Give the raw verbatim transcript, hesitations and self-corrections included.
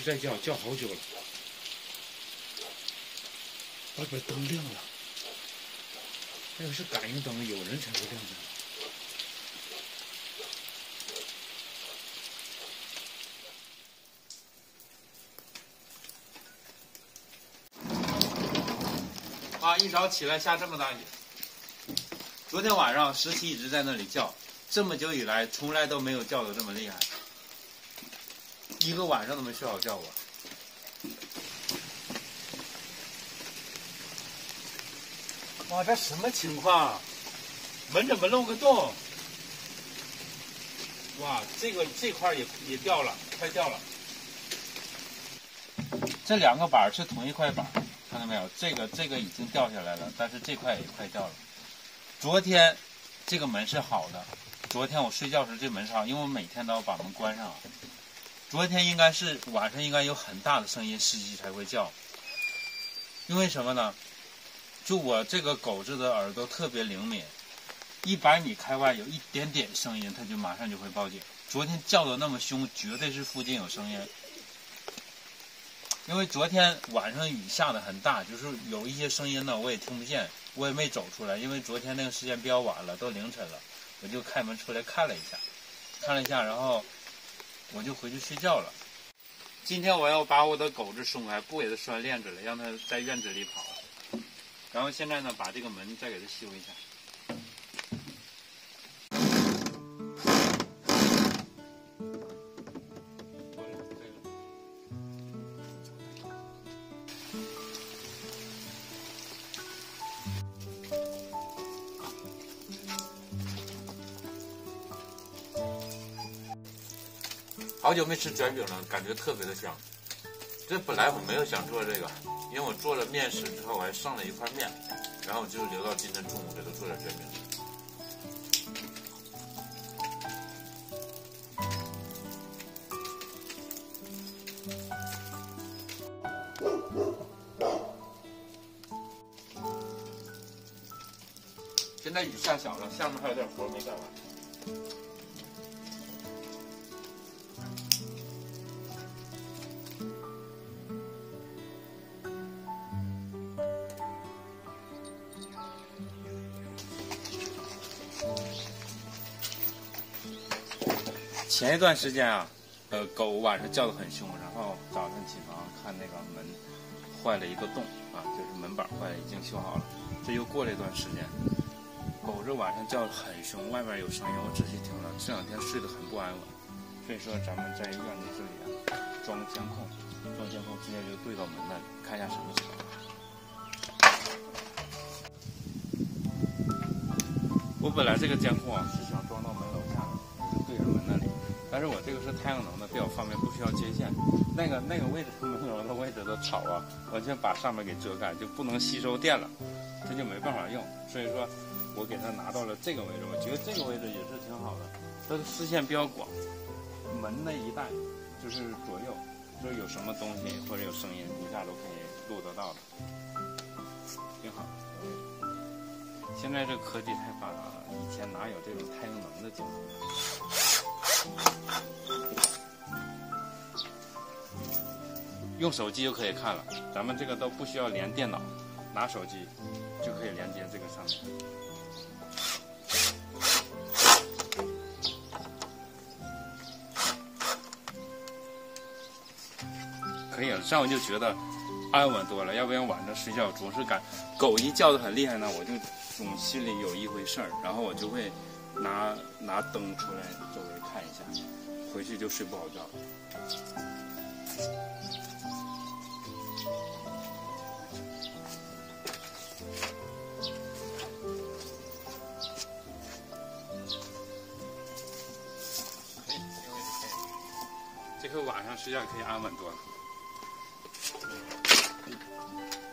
直在叫，叫好久了。外边灯亮了，那个是感应灯，有人才会亮灯。啊！一早起来下这么大雨。昨天晚上石琪一直在那里叫，这么久以来从来都没有叫得这么厉害，一个晚上都没睡好觉过。哇，这什么情况？门怎么漏个洞？哇，这个这块也也掉了，快掉了。这两个板是同一块板。看到没有？这个这个已经掉下来了，但是这块也快掉了。昨天这个门是好的，昨天我睡觉时这门是好，因为我每天都要把门关上。昨天应该是晚上应该有很大的声音，石琪才会叫。因为什么呢？就我这个狗子的耳朵特别灵敏，一百米开外有一点点声音，它就马上就会报警。昨天叫得那么凶，绝对是附近有声音。因为昨天晚上雨下得很大，就是有一些声音呢，我也听不见，我也没走出来，因为昨天那个时间比较晚了，都凌晨了，我就开门出来看了一下，看了一下，然后我就回去睡觉了。今天我要把我的狗子松开，不给它拴链子了，让它在院子里跑。然后现在呢，把这个门再给它修一下。好久没吃卷饼了，感觉特别的香。这本来我没有想做这个，因为我做了面食之后，我还剩了一块面，然后我就留到今天中午给它做点卷饼。现在雨下小了，下面还有点活没干完。前一段时间啊，呃，狗晚上叫得很凶，然后早上起床看那个门坏了一个洞啊，就是门板坏了，已经修好了。这又过了一段时间，狗这晚上叫得很凶，外面有声音，我仔细听了，这两天睡得很不安稳。所以说咱们在院子这里啊装监控，装监控直接就对到门那里，看一下什么情况。我本来这个监控啊是想装到门楼下的，就对着门那里。但是我这个是太阳能的，比较方便，不需要接线。那个那个位置门楼的位置都吵啊，我就把上面给遮盖，就不能吸收电了，这就没办法用。所以说，我给它拿到了这个位置，我觉得这个位置也是挺好的，它的视线比较广，门那一带就是左右，就是有什么东西或者有声音，一下都可以录得到的，挺好。现在这科技太发达了，以前哪有这种太阳能的监控？用手机就可以看了，咱们这个都不需要连电脑，拿手机就可以连接这个上面。可以了，这样我就觉得安稳多了，要不然晚上睡觉总是感狗一叫得很厉害呢，我就总心里有一回事儿，然后我就会拿拿灯出来周围看一下，回去就睡不好觉了。可以，这个位置可以，这回晚上睡觉可以安稳多了。